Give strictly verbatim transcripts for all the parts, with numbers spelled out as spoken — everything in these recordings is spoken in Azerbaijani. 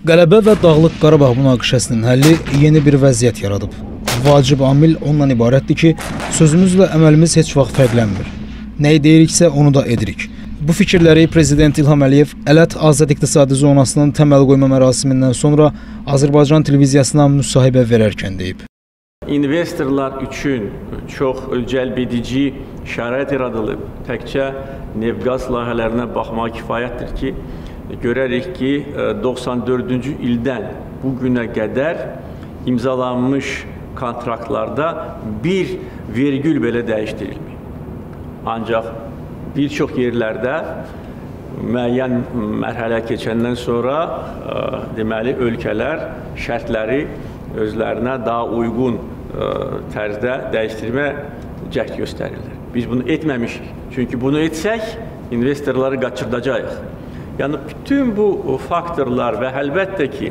Qələbə və Dağlıq Qarabağ münaqişəsinin həlli yeni bir vəziyyət yaradıb. Vacib amil ondan ibarətdir ki, sözümüzlə əməlimiz heç vaxt fərqlənmir. Nəyi deyiriksə onu da edirik. Bu fikirləri Prezident İlham Əliyev Ələt Azad İqtisadi Zonasının təməl qoyma mərasimindən sonra Azərbaycan televiziyasına müsahibə verərkən deyib. İnvestorlar üçün çox cəlbedici şərait yaradılıb. Təkcə neft-qaz layihələrinə baxmaq kifayətdir ki, görərik ki, doxsan dördüncü ildən bu günə qədər imzalanmış kontraktlarda bir vergül belə dəyişdirilmir. Ancaq bir çox yerlərdə müəyyən mərhələ keçəndən sonra deməli ölkələr şərtləri özlərinə daha uyğun tərzdə dəyişdirmə cəhd göstərirlər. Biz bunu etməmişik. Çünki bunu etsək, investorları qaçırdacağıq. Yəni, bütün bu faktorlar və əlbəttə ki,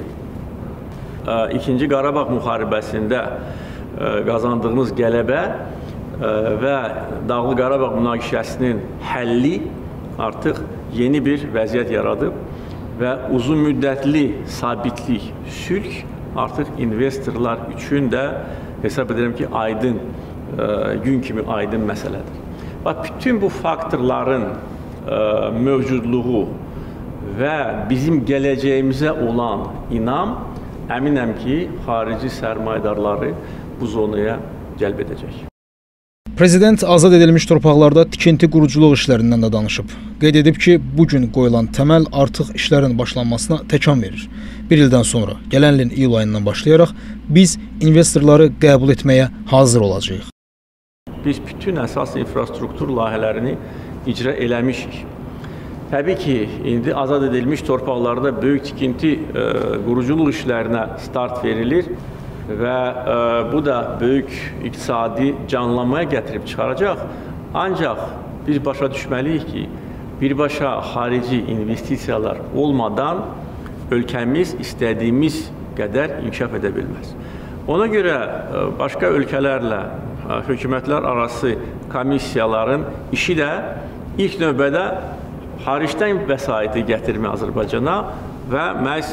İkinci Qarabağ müharibəsində qazandığımız qələbə və Dağlıq Qarabağ münaqişəsinin həlli artıq yeni bir vəziyyət yaradıb və uzun müddətli sabitlik, sülh artıq investorlar üçün də hesab edirəm ki, aydın, gün kimi aydın məsələdir. Bax, bütün bu faktorların mövcudluğu və bizim gələcəyimizə olan inam, əminəm ki, xarici sərmayədarları bu zonaya cəlb edəcək. Prezident azad edilmiş torpaqlarda tikinti quruculuq işlərindən də danışıb. Qeyd edib ki, bugün qoyulan təməl artıq işlərin başlanmasına təkan verir. Bir ildən sonra, gələn ilin iyul ayından başlayaraq, biz investorları qəbul etməyə hazır olacağıq. Biz bütün əsas infrastruktur layihələrini icra eləmişik. Təbii ki, indi azad edilmiş torpaqlarda böyük tikinti quruculuq işlərinə start verilir və bu da böyük iqtisadi canlanmaya gətirib çıxaracaq. Ancaq biz başa düşməliyik ki, birbaşa xarici investisiyalar olmadan ölkəmiz istədiyimiz qədər inkişaf edə bilməz. Ona görə başqa ölkələrlə hökumətlər arası komissiyaların işi də ilk növbədə xaricdən vəsaiti gətirmə Azərbaycana və məhz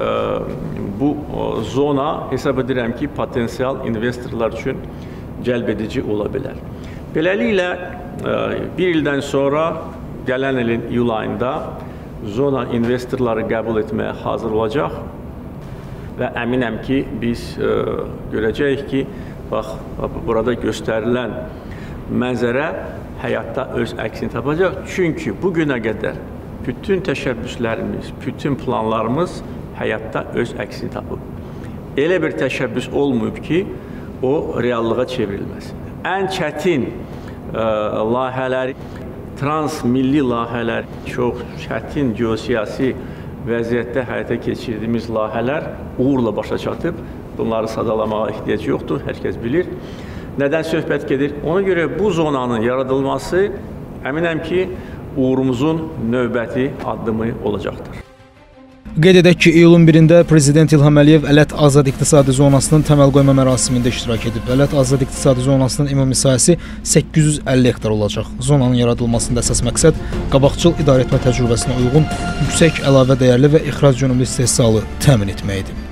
bu zona hesab edirəm ki, potensial investorlar üçün cəlb edici ola bilər. Beləliklə, bir ildən sonra, gələn ilin iyul ayında zona investorları qəbul etməyə hazır olacaq və əminəm ki, biz görəcəyik ki, bax, burada göstərilən mənzərə həyatda öz əksini tapacaq. Çünki bu günə qədər bütün təşəbbüslərimiz, bütün planlarımız həyatda öz əksini tapıb. Elə bir təşəbbüs olmayıb ki, o reallığa çevrilməsin. Ən çətin layihələri, transmilli layihələr, çox çətin geosiyasi vəziyyətdə həyata keçirdiyimiz layihələr uğurla başa çatıb. Bunları sadalamağa ehtiyac yoxdur, hər kəs bilir. Nədən söhbət gedir? Ona görə bu zonanın yaradılması əminəm ki, uğurumuzun növbəti addımı olacaqdır. Qeyd edək ki, iyulun birində Prezident İlham Əliyev Ələt Azad İqtisadi Zonasının təməl qoyma mərasimində iştirak edib. Ələt Azad İqtisadi Zonasının ümumi sahəsi səkkiz yüz əlli hektar olacaq. Zonanın yaradılmasında əsas məqsəd qabaqcıl idarəetmə təcrübəsinə uyğun yüksək əlavə dəyərli və ixrac yönümlü istehsalı təmin etməkdir.